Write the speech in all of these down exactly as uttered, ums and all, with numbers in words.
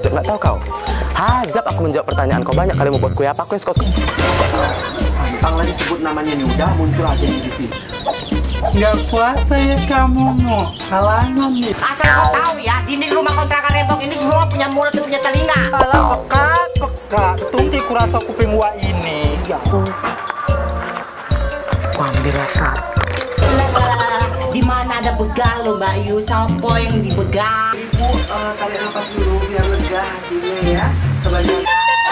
Hajab nggak tahu kau? Hajab aku menjawab pertanyaan kau banyak kali mau buat kue apa aku yang suka. Gampang lah disebut namanya nih, udah muncul aja di sini. Nggak puasa ya kamu mau halangan nih. Asal kau tahu ya, dinding rumah kontrakan Rembong ini semua punya mulut dan punya telinga. Alah pekat, pekat. Tunggu kurasa kuping gua ini. Ya. Ambil rasa. Di mana ada begal lo Mbak Yu? Sopo yang dibegal? Ibu, uh, tarik nafas dulu biar lega hatinya ya. Kebanyakan.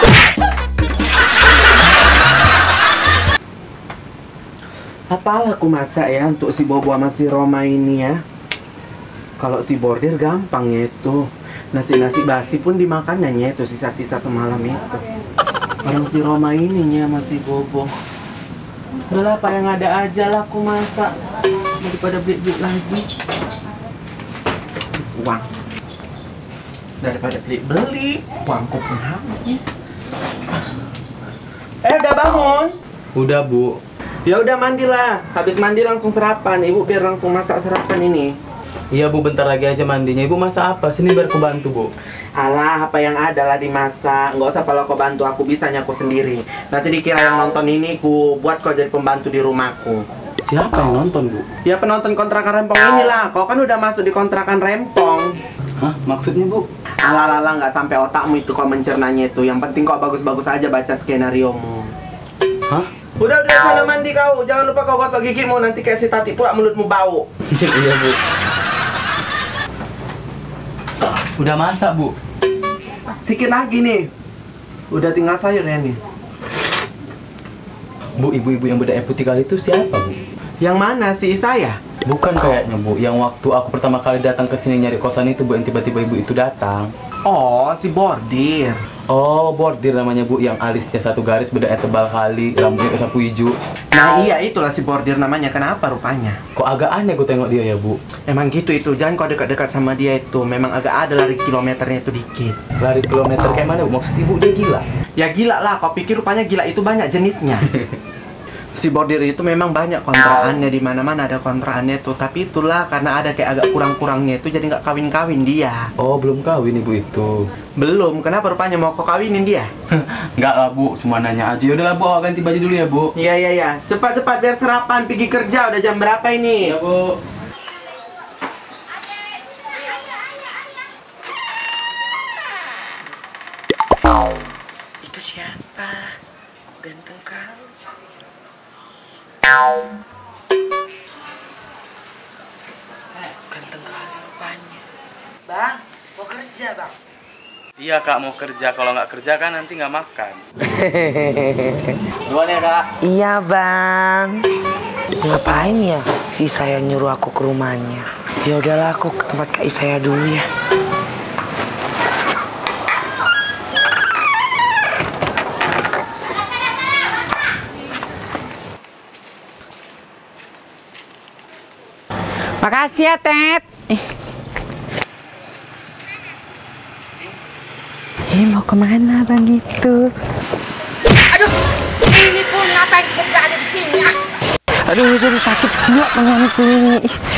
Apalah aku masak ya untuk si Bobo sama si Roma ini ya. Kalau si Bordir gampang ya itu. Nasi-nasi basi pun dimakannya itu sisa-sisa semalam itu. Orang si Roma ininya sama si Bobo. Udahlah apa yang ada aja lah aku masak. Daripada beli-beli lagi. Habis uang. Daripada beli-beli, uangku pun habis. Eh udah bangun? Udah bu. Ya udah mandilah. Habis mandi langsung sarapan. Ibu biar langsung masak sarapan ini. Iya bu, bentar lagi aja mandinya. Ibu masak apa? Sini biar aku bantu bu. Alah, apa yang ada lah dimasak. Nggak usah kalau kau bantu aku, bisanya aku sendiri. Nanti dikira yang nonton ini ku buat kau jadi pembantu di rumahku. Siapa yang nonton bu? Ya penonton kontrakan Rempong inilah. Kau kan udah masuk di kontrakan Rempong. Hah? Maksudnya bu? Alah alah nggak sampai otakmu itu kau mencernanya itu. Yang penting kau bagus-bagus aja baca skenariomu. Hah? Udah udah sana mandi kau. Jangan lupa kau gosok gigimu, nanti kayak si Tati pula mulutmu bau. Iya bu. Udah masak bu? Sikit lagi nih. Udah tinggal sayur ya nih. Bu, ibu-ibu yang beda putih kali itu siapa bu? Yang mana sih saya? Bukan kayaknya bu, yang waktu aku pertama kali datang ke sini nyari kosan itu bu, yang tiba-tiba ibu itu datang. Oh, si Bordir. Oh, Bordir namanya bu, yang alisnya satu garis bedanya tebal kali, rambutnya sapu hijau. Nah iya itulah si Bordir namanya, kenapa rupanya? Kok agak aneh gue tengok dia ya bu? Emang gitu itu, jangan kau dekat-dekat sama dia itu. Memang agak ada lari kilometernya itu dikit. Lari kilometer kayak mana bu? Maksud ibu dia gila? Ya gila lah, kau pikir rupanya gila itu banyak jenisnya. Si Bordir itu memang banyak kontraannya, di mana-mana ada kontraannya tuh. Tapi itulah karena ada kayak agak kurang-kurangnya itu jadi nggak kawin-kawin dia. Oh, belum kawin ibu itu. Belum, kenapa rupanya mau kau kawinin dia? Enggak lah bu, cuma nanya aja. Udah lah bu, ganti baju dulu ya bu. Iya iya iya, cepat-cepat biar sarapan, pergi kerja. Udah jam berapa ini? Iya bu. Itu siapa? Ganteng kali. Ganteng kali rupanya. Bang, mau kerja bang? Iya kak, mau kerja. Kalau nggak kerja kan nanti nggak makan. Duluan ya kak. Iya bang. Ngapain ya si saya nyuruh aku ke rumahnya? Ya udahlah, aku ke tempat kak saya dulu ya. Makasih ya Ted. Eh. Eh, mau kemana bang itu? Aduh, ini pun ngapain kita ada di sini ah? Aduh, jadi sakit pula tanganku ini.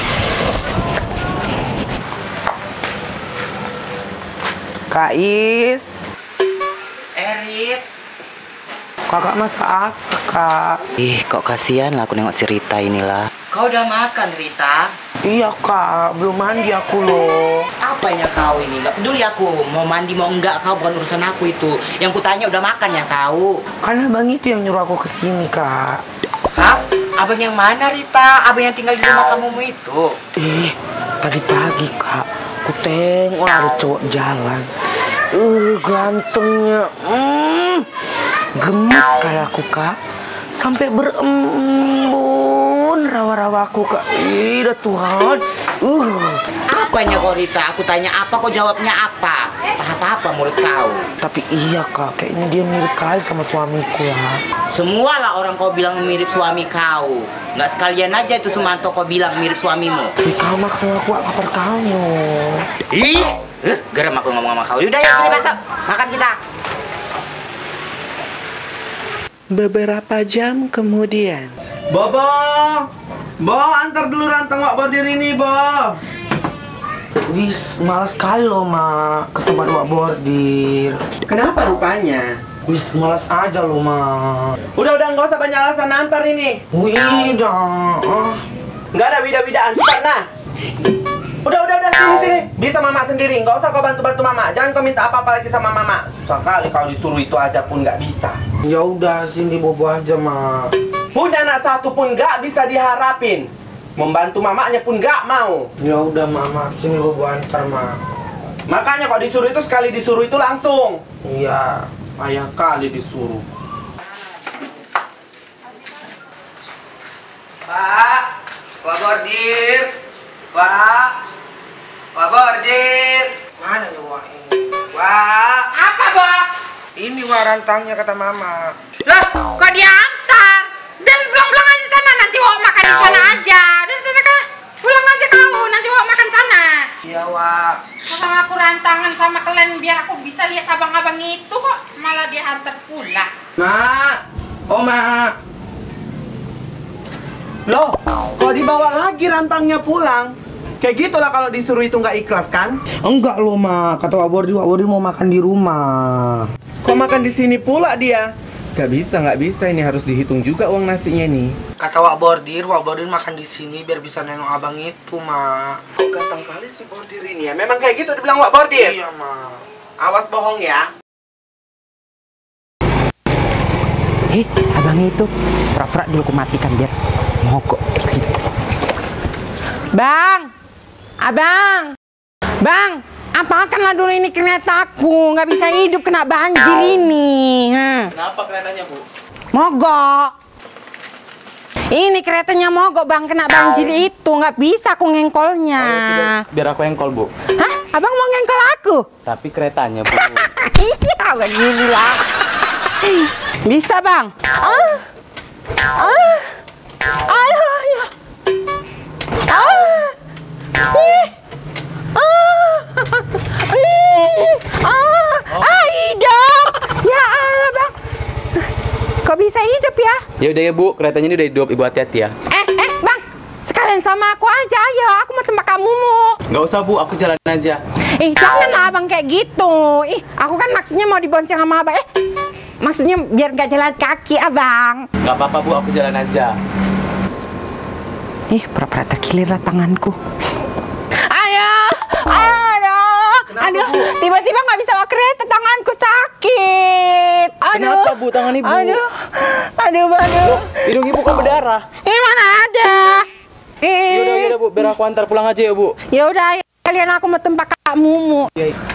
Kak Is. Erit. Kakak masak apa kak? Ih, kok kasihan lah aku nengok si Rita inilah. Kau udah makan Rita? Iya kak, belum mandi aku loh. Apanya kau ini? Gak peduli aku mau mandi mau enggak, kau bukan urusan aku itu. Yang kutanya udah makan ya kau? Karena bang itu yang nyuruh aku kesini kak. Hah? Abang yang mana Rita? Abang yang tinggal di rumah kamu itu? Eh, tadi pagi kak, aku tengok ada cowok jalan. Uh, gantengnya. Hmm, gemuk kayak aku kak. Sampai berembun rawa-rawa aku kak. Ih, dah Tuhan. Uh. Apanya kau Rita? Aku tanya apa, kau jawabnya apa? Apa-apa mulut kau. Tapi iya kak, kayaknya dia mirip kali sama suamiku ya. Semualah orang kau bilang mirip suami kau. Nggak sekalian aja itu Sumanto kau bilang mirip suamimu. Di kau mah kalau aku lapar kamu. Ih, eh, garam aku ngomong sama kau. Yaudah ya sini masak, makan kita. Beberapa jam kemudian. Bobo, Bo, antar dulu ranteng wak Bordir ini, Bo. Wis, malas sekali loh, Mak, ke tempat Wak Bordir. Kenapa rupanya? Wis, malas aja loh, Mak. Udah-udah nggak usah banyak alasan antar ini. Wih, jangan. Nggak ada wida-widaan, cepat nah. Udah, udah, udah, sini, sini. Bisa mama sendiri, nggak usah kau bantu-bantu mama. Jangan kau minta apa-apa lagi sama mama. Sekali kau disuruh itu aja pun nggak bisa. Ya udah, sini bobo aja, Mak. Punya anak satu pun nggak bisa diharapin. Membantu mamanya pun nggak mau. Ya udah, Mama, sini bobo antar, Mak. Makanya kalau disuruh itu sekali disuruh itu langsung. Iya. Payah kali disuruh. Pak, Wak Bordir. Pak, Wak Bordir. Mana nih Wak ini? Wak. Apa, Bang? Ini Wak rantangnya kata Mama. Lah, kok diantar? Dan pulang-pulang aja sana, nanti Wak makan di sana aja. Dan sana kan pulang aja kau, nanti Wak makan sana. Iya, Wak. Kalau aku rantangan sama kalian biar aku bisa lihat abang-abang itu kok malah diantar pulang. Mak, oh Mak. Loh, kok dibawa lagi rantangnya pulang? Kayak gitulah kalau disuruh itu nggak ikhlas kan? Enggak loh, Mak. Kata Wak Bordir, Wak Bordir mau makan di rumah. Kok makan di sini pula dia? Gak bisa, nggak bisa. Ini harus dihitung juga uang nasinya nih. Kata Wak Bordir, Wak Bordir makan di sini biar bisa nengok abang itu, Mak. Kok ganteng kali si Bordir ini ya? Memang kayak gitu dibilang Wak Bordir? Iya, Mak. Awas bohong ya. Eh, abang itu pura-pura dulu aku matikan biar mogok. Bang, abang, bang, apakanlah dulu ini keretaku, nggak bisa hidup kena banjir ini. Ha. Kenapa keretanya, Bu? Mogok. Ini keretanya mogok bang, kena banjir itu, nggak bisa aku ngengkolnya. Oh, ya sudah. Biar aku engkol, Bu. Hah? Abang mau ngengkol aku? Tapi keretanya, Bu. Iya, begini lah. Bisa bang? Ah, ah, aduh ya. Ah, ih, ah, ih, ah, ah, hidup. Ya Allah bang. Kok bisa hidup ya? Ya udah ya, Bu. Keretanya ini udah hidup. Ibu hati-hati ya. Eh, eh bang. Sekalian sama aku aja, ayo. Aku mau tempat kamu mau. Nggak usah, Bu. Aku jalan aja. Eh, janganlah abang kayak gitu. Ih, aku kan maksudnya mau dibonceng sama abang. Eh, maksudnya biar gak jalan kaki, abang. Nggak apa-apa, Bu. Aku jalan aja. Ih, pura-pura terkilir lah tanganku. Aduh, aduh, aduh. Tiba-tiba nggak bisa bawa kereta, tanganku sakit. Aduh. Kenapa, Bu? Tangan Ibu? Aduh, aduh, aduh. Hidung Ibu kan berdarah. Ini mana ada? Ya udah, ya udah, Bu. Biar aku antar pulang aja ya, Bu. Ya udah, kalian aku mau tempat Kak Mumu. Ya, ya.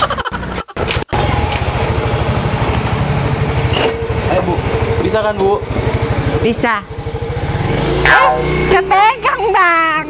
Ayo, Bu. Bisa kan, Bu? Bisa. Eh, kepegang bang.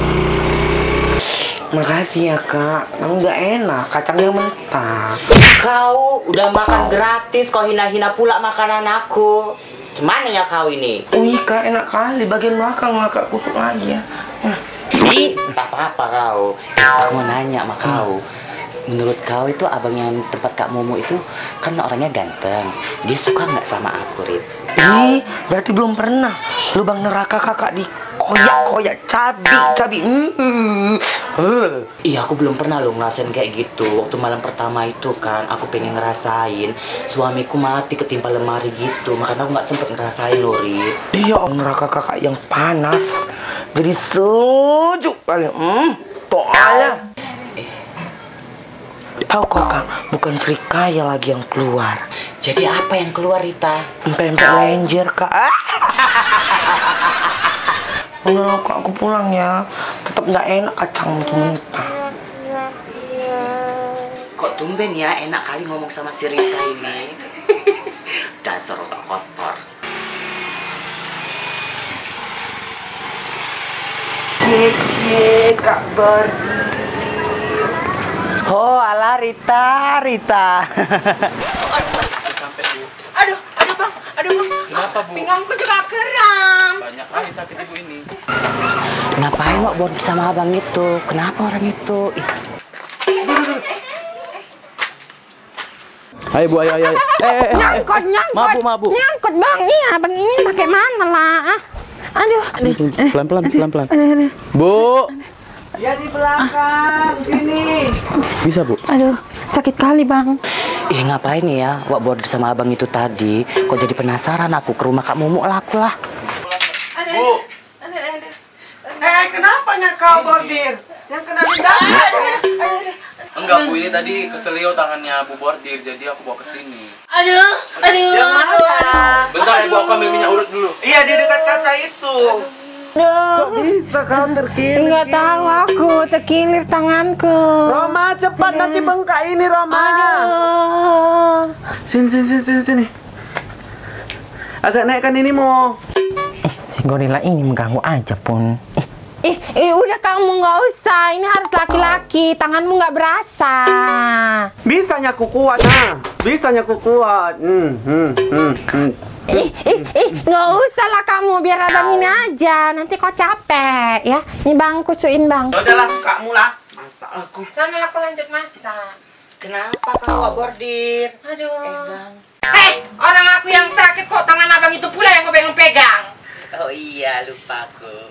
Makasih ya, Kak. Kamu nggak enak, kacangnya mentah. Kau udah makan gratis, kau hina-hina pula makanan aku. Gimana ya kau ini? Wih, Kak, enak kali. Bagian belakang lah, Kak. Kusuk lagi ya. Nah. Ih, tak apa-apa kau. Aku mau nanya sama kau. Menurut kau itu abang yang tempat Kak Momo itu kan orangnya ganteng. Dia suka nggak sama aku, Rit? Ih, berarti belum pernah lubang neraka kakak di koyak-koyak cabi, cabi. Mm. Uh. Iya, aku belum pernah lo ngerasain kayak gitu. Waktu malam pertama itu kan, aku pengen ngerasain suamiku mati ketimpa lemari gitu. Makanya aku nggak sempet ngerasain lo, Rit. Iya, neraka kakak yang panas. Jadi sejuk kali. Hmm, toalnya. Tahu kok, Kak, bukan Srikaya lagi yang keluar. Jadi apa yang keluar, Rita? Empek-empek lenjer, Kak. Udah, Kak, aku pulang ya. Tetap nggak enak kacang mentah. Kok tumben ya enak kali ngomong sama si Rita ini. Dasar otak kotor. Kece, Kak Bordir. Oh, ala Rita, Rita. Aduh, aduh bang, aduh bang. Kenapa, Bu? Pinggangku juga kram. Banyak kali sakit Ibu ini. Ngapain Wak Bordir sama abang itu? Kenapa orang itu? Ih. Ayo, Bu, ayo, ayo. ayo. Eh, eh, eh. Nyangkut, nyangkut. Mabu, mabu. Nyangkut bang, iya bang ini pakai mana lah? Ah. Aduh, aduh. Pelan-pelan, pelan-pelan. Aduh, aduh. Bu. Ya di belakang, sini. Bisa, Bu? Aduh, sakit kali bang. Eh ngapain ya wak bordir sama abang itu tadi? Kok jadi penasaran aku ke rumah Kak Mumu lah aku lah. Bu. Eh, kenapanya kau bordir? Yang kena lidah. Enggak, Bu, ini tadi keselio tangannya Bu Bordir, jadi aku bawa ke sini. Aduh, aduh. Yang mana? Bentar ya, Bu, aku ambil minyak urut dulu. Iya, di dekat kaca itu. Kok bisa kau terkilir? Enggak tahu aku, terkilir tanganku. Roma, cepat nanti bengkak ini, Roma. Aduh. Sini, sini, sini, sini, sini. Agak naikkan ini, Mo. Eh, si gorila ini mengganggu aja pun. Eh, eh, udah kamu nggak usah. Ini harus laki-laki. Tanganmu nggak berasa. Bisanya ku kuat, nah. Bisanya ku kuat. Hmm, hmm, hmm, hmm. Ih, ih, ih, nggak usah lah kamu. Biar abang ini aja. Nanti kau capek ya. Ini bang, kusuin bang. Ya udahlah, sukamu lah. Masak aku. Sana aku lanjut masak. Kenapa kau wak bordir? Aduh. Eh bang. Eh, orang aku yang sakit kok. Tangan abang itu pula yang kau pegang-pegang. Oh iya lupa aku.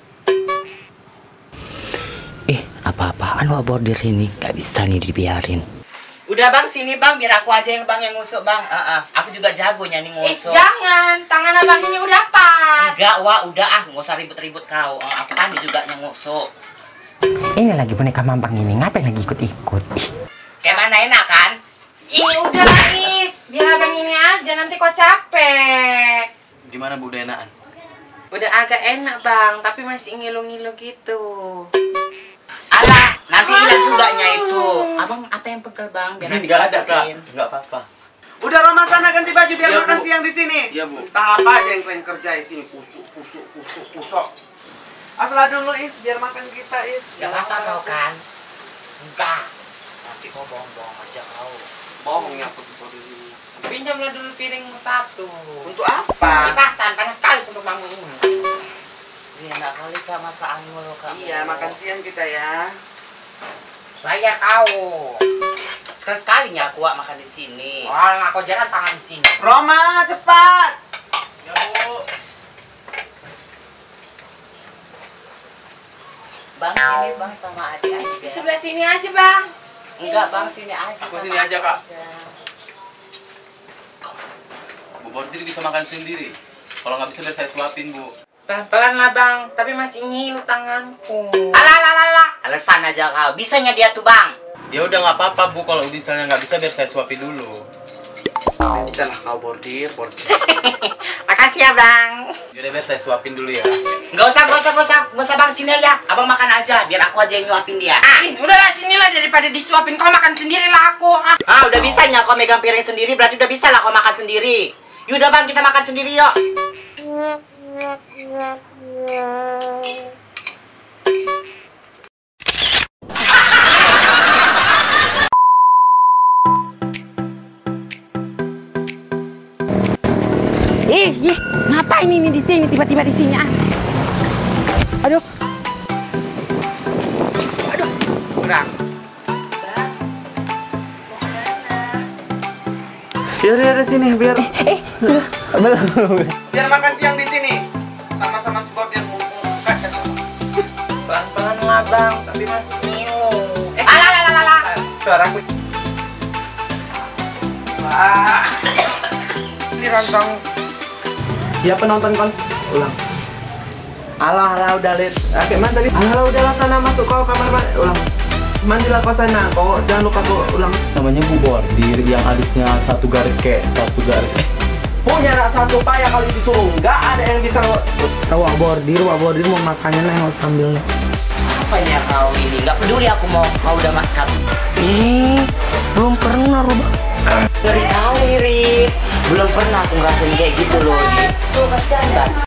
Eh apa-apaan wak bordir ini? Gak bisa nih dibiarin. Udah bang, sini bang, biar aku aja yang bang yang ngusuk bang. Uh, uh, aku juga jago nyanyi Eh, ngusuk. jangan. Tangan abang ini udah pas. Enggak, wah udah ah, nggak usah ribut-ribut kau. Uh, aku pandai juga yang ngusuk. Ini lagi boneka mambang ini. Ngapain lagi ikut-ikut? Ih. Kayak mana enak kan? Ih, udah Is. Biar abang ini aja. Nanti kau capek. Gimana, Bu, udah enakan? Udah agak enak bang, tapi masih ngilu-ngilu gitu. Alah, nanti hilang juga nya itu. Abang apa yang pegel bang? Biar nanti Enggak ada, Kak. masukin. Enggak apa-apa. Udah, Roma, sana ganti baju biar Iya, makan Bu. siang di sini. Iya, Bu. Entah apa aja yang pengen kerja di sini. Kusuk, kusuk, kusuk, kusuk. Asal dulu, Is, biar makan kita, Is. Gak apa kau kan? Enggak. Nanti kau bohong-bohong aja kau. Bohongnya aku tuh dulu. Pinjamlah dulu piringmu satu. Untuk apa? Kipasan, panas sekali untuk kamu ini. Iya, enak kali kak masakanmu lo kak. Iya, makan siang kita ya. Saya kau. Sekali-sekalinya aku wak makan di sini. Orang aku jalan tangan di sini. Roma, cepat. Ya, Bu. Bang sini bang sama adik aja. Di sebelah sini aja bang. Enggak bang, sini aja. Aku sama sini aja, Kak. aja. Bu Bordir bisa makan sendiri. Kalau nggak bisa, biar saya suapin, Bu. Pelan-pelan lah bang, tapi masih ngilu tanganku. Alah, alah, alah, alah. Alasan aja kau. Bisanya dia tuh bang. Ya udah, nggak apa-apa, Bu. Kalau misalnya nggak bisa, biar saya suapin dulu. Kita lah kau bordir, bordir. Makasih ya bang. Yaudah, biar saya suapin dulu ya. Enggak usah, enggak usah, enggak usah. Enggak usah bang, sini aja. Abang makan aja, biar aku aja yang nyuapin dia. Ah, Ih, udahlah sinilah daripada disuapin kau makan sendirilah aku. Ah. ah udah bisanya kau megang piring sendiri, berarti udah bisa lah kau makan sendiri. Yaudah bang, kita makan sendiri yuk. Ih, ih, ngapain ini di sini tiba-tiba di sini ah? Aduh. Aduh, kurang. Biar ada sini, biar Eh, belum. biar makan siang di sini. Sama-sama si bordir mumpung. Pelan-pelan lah bang, tapi masih ngilu. Eh, alah, alah, alah, alah. Suaraku. Wah. Ini rontong. Ya penonton kon ulang. Alah, alah udah lihat. Oke, man tadi. Alah, alah udahlah sana masuk kau kamar man. Ulang. Mandilah kau sana. Kau jangan lupa kau ulang. Namanya Bu Bordir, yang alisnya satu garis kayak satu garis. Eh, Punya anak satu payah kali disuruh. Nggak ada yang bisa. Tahu wak bordir, wak bordir mau makannya nengok sambilnya. Apanya kau ini? Nggak peduli aku mau kau udah makan. Ih, belum pernah Rob. Ngeri kali, Rik. Belum pernah aku ngerasain kayak gitu loh, Rik. Tuh, kasihan kan?